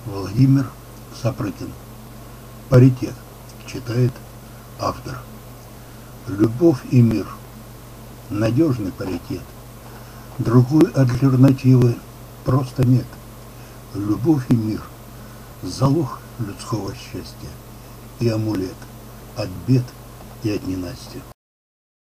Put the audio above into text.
Владимир Сапрыкин. Паритет. Читает автор. Любовь и мир. Надежный паритет. Другой альтернативы просто нет. Любовь и мир. Залог людского счастья и амулет от бед и от ненастья.